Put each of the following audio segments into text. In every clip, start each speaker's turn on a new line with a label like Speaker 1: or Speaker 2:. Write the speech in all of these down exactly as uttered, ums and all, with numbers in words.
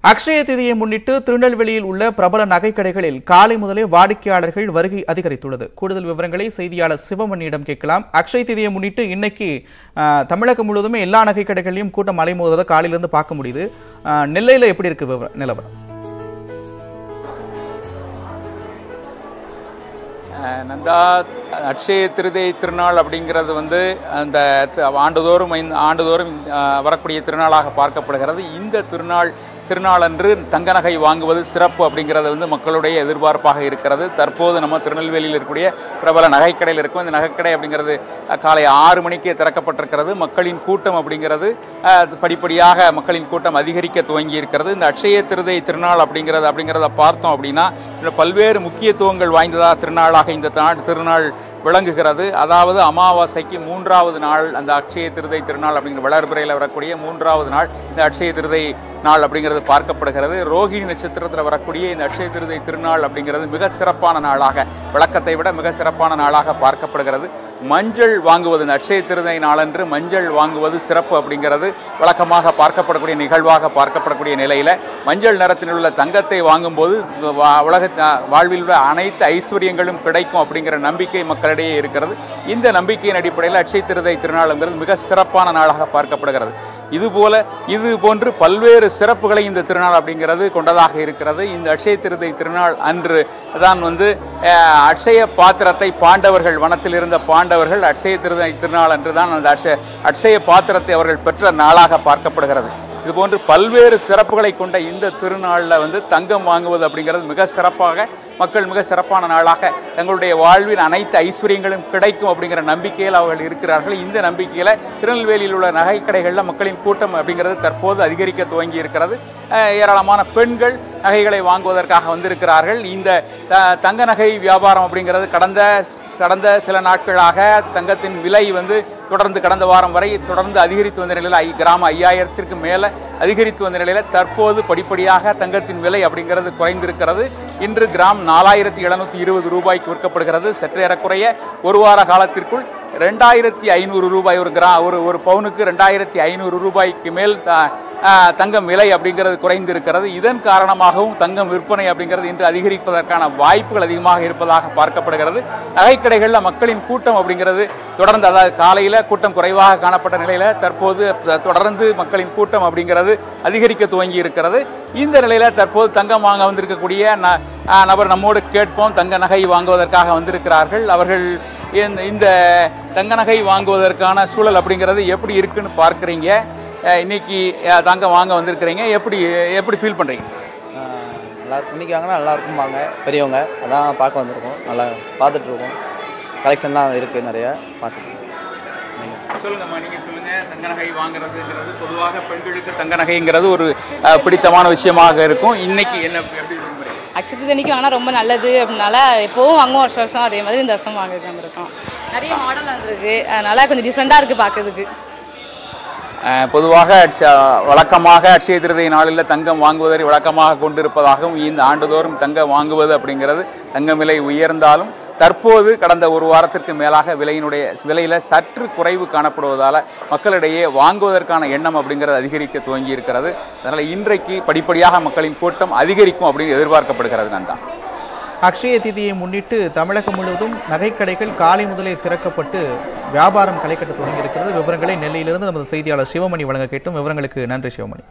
Speaker 1: அக்ஷய திதியை முன்னிட்டு திருநெல்வேலியில் உள்ள பிரபல நகைக்கடைகளில் காலை முதலே வாடிக்கையாளர்கள் வருகை அதிகரித்துள்ளது. கூடுதல் விவரங்களை செய்தியாளர் சிவமணியிடம் கேட்கலாம். அக்ஷய திதியை முன்னிட்டு இன்னைக்கு தமிழகம் முழுவதுமே எல்லா நகைக்கடைகளிலும் கூட்டம் அலைமோதுவதை காலையிலிருந்து பார்க்க முடியுது. நெல்லையில் எப்படி இருக்கு நிலவரம்?
Speaker 2: நந்தா, அக்ஷய திருதை திருநாள் அப்படிங்கிறது வந்து அந்த ஆண்டுதோறும் ஆண்டுதோறும் வரக்கூடிய திருநாளாக பார்க்கப்படுகிறது. இந்த திருநாள் திருநாளன்று தங்க நகை வாங்குவது சிறப்பு அப்படிங்கிறது வந்து மக்களுடைய எதிர்பார்ப்பாக இருக்கிறது. தற்போது நம்ம திருநெல்வேலியில் இருக்கக்கூடிய பிரபல நகைக்கடையில் இருக்கும். இந்த நகைக்கடை அப்படிங்கிறது காலை ஆறு மணிக்கே திறக்கப்பட்டிருக்கிறது. மக்களின் கூட்டம் அப்படிங்கிறது படிப்படியாக மக்களின் கூட்டம் அதிகரிக்க துவங்கி இருக்கிறது. இந்த அக்ஷய திருதை திருநாள் அப்படிங்கிறது அப்படிங்கிறத பார்த்தோம் அப்படின்னா பல்வேறு முக்கியத்துவங்கள் வாய்ந்ததாக திருநாளாக இந்த திருநாள் விளங்குகிறது. அதாவது அமாவாசைக்கு மூன்றாவது நாள் அந்த அக்ஷய திருதை திருநாள் அப்படிங்கிற வளர்பிறையில் வரக்கூடிய மூன்றாவது நாள் இந்த அக்ஷய திருதை நாள் அப்படிங்கிறது பார்க்கப்படுகிறது. ரோஹிணி நட்சத்திரத்தில் வரக்கூடிய இந்த அக்ஷய திருதை திருநாள் அப்படிங்கிறது மிக சிறப்பான நாளாக, வழக்கத்தை விட மிக சிறப்பான நாளாக பார்க்கப்படுகிறது. மஞ்சள் வாங்குவது, இந்த அக்ஷய திருதை நாளன்று மஞ்சள் வாங்குவது சிறப்பு அப்படிங்கிறது வழக்கமாக பார்க்கப்படக்கூடிய நிகழ்வாக பார்க்கப்படக்கூடிய நிலையில் மஞ்சள் நிறத்தில் உள்ள தங்கத்தை வாங்கும்போது உலக வாழ்வில் உள்ள அனைத்து ஐஸ்வர்யங்களும் கிடைக்கும் அப்படிங்கிற நம்பிக்கை மக்களிடையே இருக்கிறது. இந்த நம்பிக்கையின் அடிப்படையில் அக்ஷய திருதை திருநாளுங்கிறது மிக சிறப்பான நாளாக பார்க்கப்படுகிறது. இதுபோல இது போன்று பல்வேறு சிறப்புகளை இந்த திருநாள் அப்படிங்கிறது கொண்டதாக இருக்கிறது. இந்த அக்ஷய திருதை திருநாள் அன்று தான் வந்து அக்ஷய பாத்திரத்தை பாண்டவர்கள், வனத்தில் இருந்த பாண்டவர்கள் அக்ஷய திருதை திருநாள் அன்று தான் அந்த அக்ஷய அக்ஷய பாத்திரத்தை அவர்கள் பெற்ற நாளாக பார்க்கப்படுகிறது. இதுபோன்று பல்வேறு சிறப்புகளை கொண்ட இந்த திருநாளில் வந்து தங்கம் வாங்குவது அப்படிங்கிறது மிக சிறப்பாக, மக்கள் மிக சிறப்பான நாளாக தங்களுடைய வாழ்வின் அனைத்து ஐஸ்வர்யங்களும் கிடைக்கும் அப்படிங்கிற நம்பிக்கையில் அவர்கள் இருக்கிறார்கள். இந்த நம்பிக்கையில் திருநெல்வேலியில் உள்ள நகைக்கடைகளில் மக்களின் கூட்டம் அப்படிங்கிறது தற்போது அதிகரிக்க துவங்கி இருக்கிறது. ஏராளமான பெண்கள் நகைகளை வாங்குவதற்காக வந்திருக்கிறார்கள். இந்த தங்க நகை வியாபாரம் அப்படிங்கிறது கடந்த கடந்த சில நாட்களாக தங்கத்தின் விலை வந்து தொடர்ந்து கடந்த வாரம் வரை தொடர்ந்து அதிகரித்து வந்த நிலையில் கிராம ஐயாயிரத்திற்கு மேலே அதிகரித்து வந்த நிலையில் தற்போது படிப்படியாக தங்கத்தின் விலை அப்படிங்கிறது குறைந்திருக்கிறது. இன்று கிராம் நாலாயிரத்தி எழுநூத்தி இருபது ரூபாய்க்கு விற்கப்படுகிறது. சற்று ஏறக்குறைய ஒரு வார காலத்திற்குள் ரெண்டாயிரத்தி ஐநூறு ரூபாய் ஒரு கிரா ஒரு ஒரு பவுனுக்கு ரெண்டாயிரத்தி ஐநூறு ரூபாய்க்கு மேல் தங்கம் விலை அப்படிங்கிறது குறைந்திருக்கிறது. இதன் காரணமாகவும் தங்கம் விற்பனை அப்படிங்கிறது இன்று அதிகரிப்பதற்கான வாய்ப்புகள் அதிகமாக இருப்பதாக பார்க்கப்படுகிறது. நகைக்கடைகளில் மக்களின் கூட்டம் அப்படிங்கிறது தொடர்ந்து, அதாவது காலையில் கூட்டம் குறைவாக காணப்பட்ட நிலையில் தற்போது தொடர்ந்து மக்களின் கூட்டம் அப்படிங்கிறது அதிகரிக்க துவங்கி இருக்கிறது. இந்த நிலையில் தற்போது தங்கம் வாங்க வந்திருக்கக்கூடிய நபர் நம்மோடு கேட்போம். தங்க நகை வாங்குவதற்காக வந்திருக்கிறார்கள். அவர்கள் இந்த தங்க நகை வாங்குவதற்கான சூழல் அப்படிங்கிறது எப்படி இருக்குன்னு பார்க்குறீங்க? இன்னைக்கு தங்கம் வாங்க வந்திருக்கிறீங்க, எப்படி எப்படி ஃபீல் பண்ணுறீங்க?
Speaker 3: நல்லா இன்னைக்கு வாங்கினா நல்லா இருக்கும்பாங்க பெரியவங்க, அதான் பார்க்க வந்திருக்கோம். நல்லா பார்த்துட்ருக்கோம். கலெக்ஷன்லாம் இருக்குது, நிறையா பார்த்துருக்கோம்.
Speaker 2: சொல்லுங்கம்மா, நீங்கள் சொல்லுங்கள். தங்க நகை வாங்குறதுங்கிறது பொதுவாக பெண்களுக்கு தங்க நகைங்கிறது ஒரு பிடித்தமான விஷயமாக இருக்கும். இன்னைக்கு என்ன எப்படி விரும்புகிறீங்க?
Speaker 4: அக்ஷய திருதிக்கு வாங்கினா ரொம்ப நல்லது அப்படின்னால எப்போவும் வாங்குவோம், வருஷம் வருஷம் அதே மாதிரி இந்த வருஷம் வாங்கிட்டு வந்திருக்கோம். நிறைய மாடல் வந்துருக்கு, அதனால் கொஞ்சம் டிஃப்ரெண்ட்டாக இருக்குது பார்க்கறதுக்கு.
Speaker 2: பொதுவாக வழக்கமாக அக்ஷய திருதை நாளில் தங்கம் வாங்குவதை வழக்கமாக கொண்டிருப்பதாகவும் இந்த ஆண்டுதோறும் தங்கம் வாங்குவது அப்படிங்கிறது தங்கம் விலை உயர்ந்தாலும் தற்போது கடந்த ஒரு வாரத்திற்கு மேலாக விலையினுடைய விலையில் சற்று குறைவு காணப்படுவதால் மக்களிடையே வாங்குவதற்கான எண்ணம் அப்படிங்கிறது அதிகரிக்க துவங்கி இருக்கிறது. அதனால் இன்றைக்கு படிப்படியாக மக்களின் கூட்டம் அதிகரிக்கும் அப்படின்னு எதிர்பார்க்கப்படுகிறது. நந்தா,
Speaker 1: அக்ஷய திதியை முன்னிட்டு தமிழகம் முழுவதும் நகைக்கடைகள் காலை முதலே திறக்கப்பட்டு வியாபாரம் களைக்கட்ட தொடங்கியிருக்கிறது. விவரங்களை நெல்லையிலிருந்து நமது செய்தியாளர் சிவமணி வழங்க கேட்டும். விவரங்களுக்கு நன்றி சிவமணி.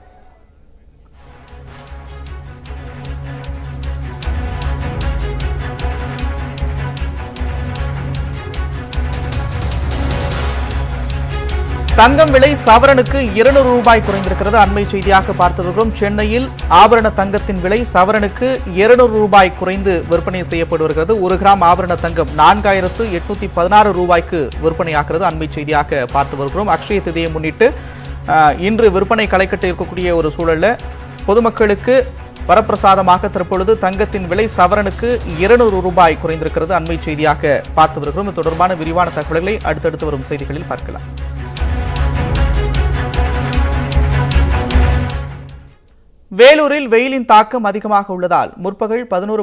Speaker 1: தங்கம் விலை சவரனுக்கு இருநூறு ரூபாய் குறைந்திருக்கிறது. அண்மை செய்தியாக பார்த்திருக்கிறோம். சென்னையில் ஆபரண தங்கத்தின் விலை சவரனுக்கு இருநூறு ரூபாய் குறைந்து விற்பனை செய்யப்பட்டு வருகிறது. ஒரு கிராம் ஆபரண தங்கம் நான்காயிரத்து எட்நூத்தி பதினாறு ரூபாய்க்கு விற்பனையாகிறது. அண்மை செய்தியாக பார்த்து வருகிறோம். அக்ஷய திதியை முன்னிட்டு இன்று விற்பனை களைக்கட்டு இருக்கக்கூடிய ஒரு சூழல்ல பொதுமக்களுக்கு வரப்பிரசாதமாக தற்பொழுது தங்கத்தின் விலை சவரனுக்கு இருநூறு ரூபாய் குறைந்திருக்கிறது. அண்மை செய்தியாக பார்த்து வருகிறோம். இது தொடர்பான விரிவான தகவல்களை அடுத்தடுத்து வரும் செய்திகளில் பார்க்கலாம். வேலூரில் வெயிலின் தாக்கம் அதிகமாக உள்ளதால் முற்பகல் பதினொரு